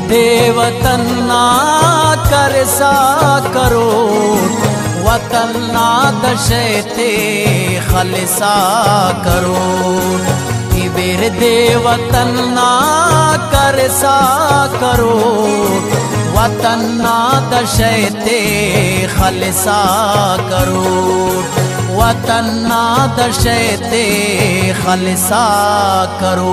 विरदे वतन ना करसा करो, वतन ना दशते खलसा करो। विरदे वतन ना करसा करो, वतन ना दशते खलसा करो, वतन ना दशते खलसा करो।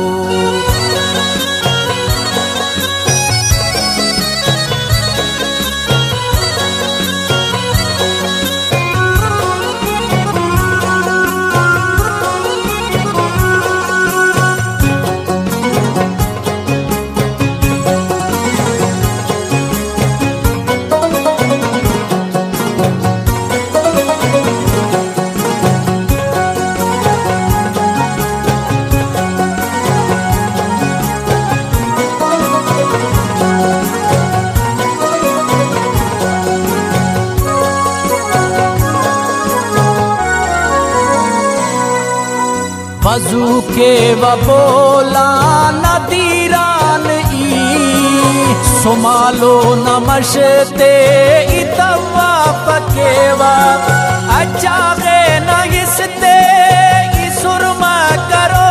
वजू के वबोला नदीरान ई सुमालो नमशते इतवा पकेवा अच्छा गे नगिसते सुरमा करो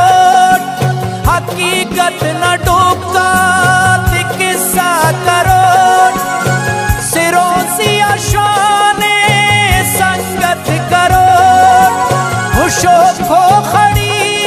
हकीकत न डूबता किस्सा करो सिरोसी अशाने संगत करो हुशो खो खड़ी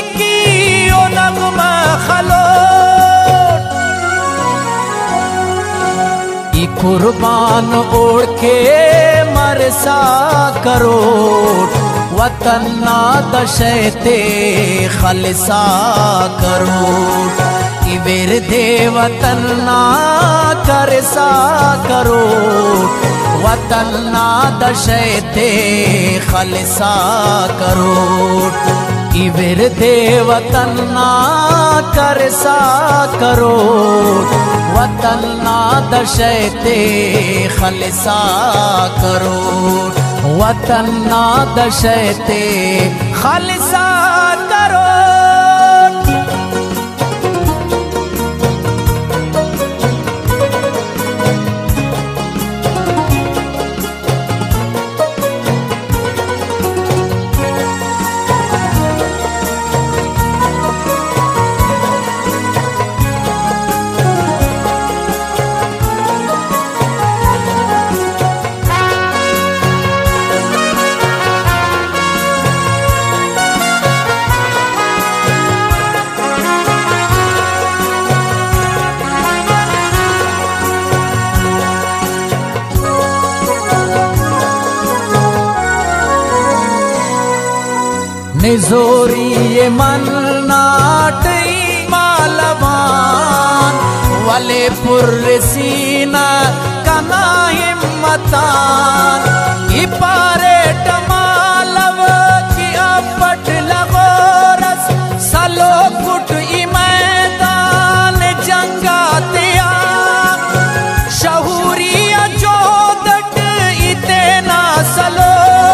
कुर्बान ओढ़ के मरसा करो, वतन ना दशते खलसा करो। विरदे वतन ना करसा करो, वतन ना दशते खलसा करो। विरदे वतन ना करसा करो, वतन ना दशते खलसा करो, वतन ना दशते खलसा करो। निजोरी ये मन नाटई मालवान वाले पुरसीना कना हिम्मतान इपारे टमालव की अपट लगोरस सलो कुट मैदान जंगातिया शहूरिया जोदट इतना सलो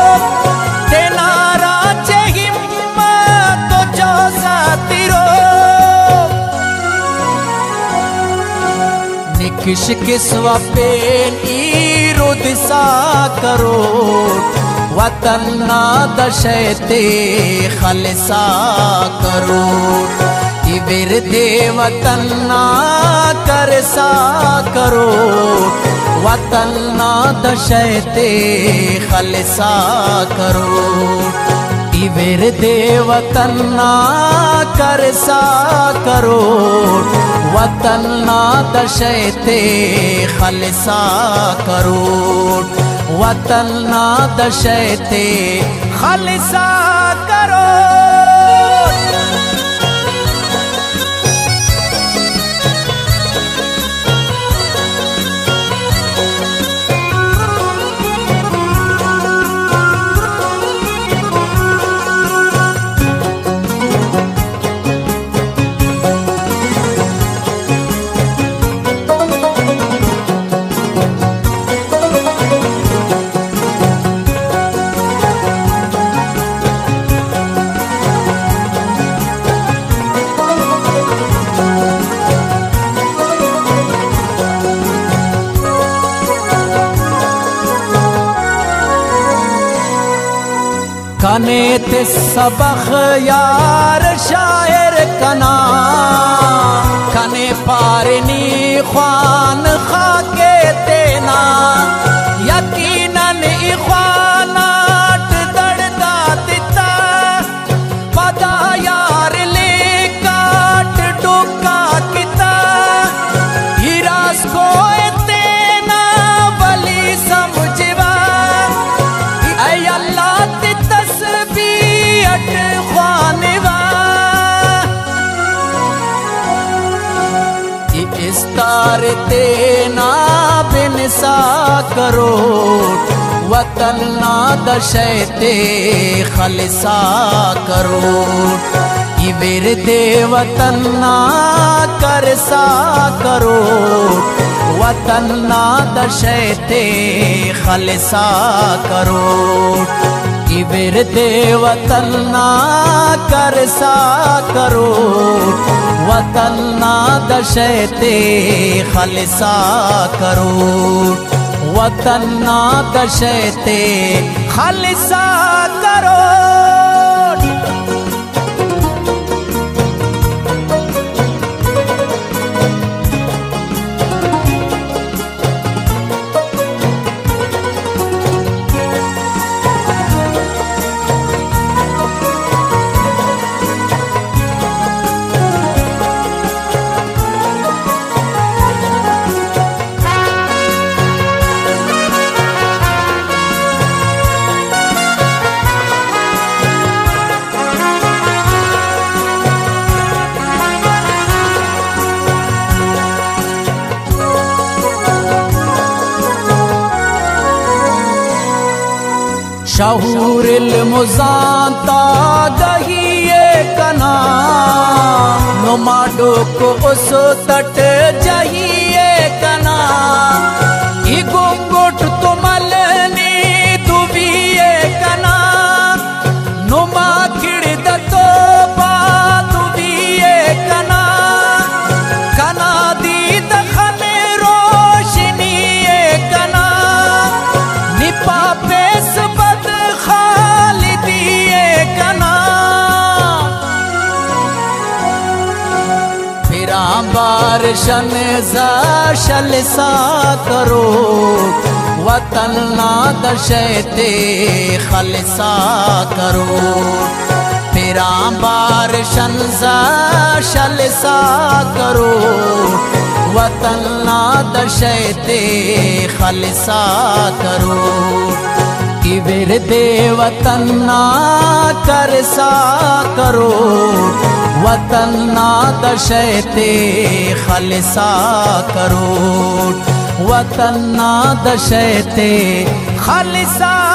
किश किस्वा पेन रुद सा करो, वतन ना दशते खलसा करो। विरदे वतन ना करसा करो, वतन ना दशते खलसा करो। विरदे वतन ना करसा करो, वतन ना दशते खलसा करो, वतन ना दशते खलसा करो। कने थे सबख यार शायर कना कने पारनी ख्वान खाके तेना यकीनन इख्वानाट दड़दा दिता पदा यार ले काट डुका किता हिरास को तेना वली समझवा ऐ अल्लाह ती तस्बीहत ख्वानवा इस्तार तेना बिनसा करो वतन ना दशैते खलसा करो विरदे वतन ना करसा करो वतन ना दशैते खलसा करो विरदे वतन ना करसा करो वतन ना दशैते खलसा करो वतन ना दशैते खलसा करो। शहूर मुजांता दहिए कना नुमाडो को उस तट जहिए कना गुंगुट तुमलनी दुबिए कना नुमा खिड़ दतो बा दुबिए कना कना दी दखल रोशनी कना निपा पेस बारशन शलसा करो वतन ना दशैते खलसा करो फिरा बारशन शलसा करो वतन ना दशैते खलसा करो विरदे वतन ना करसा करो वतन ना दशैते खलसा करो वतन ना दशैते खलसा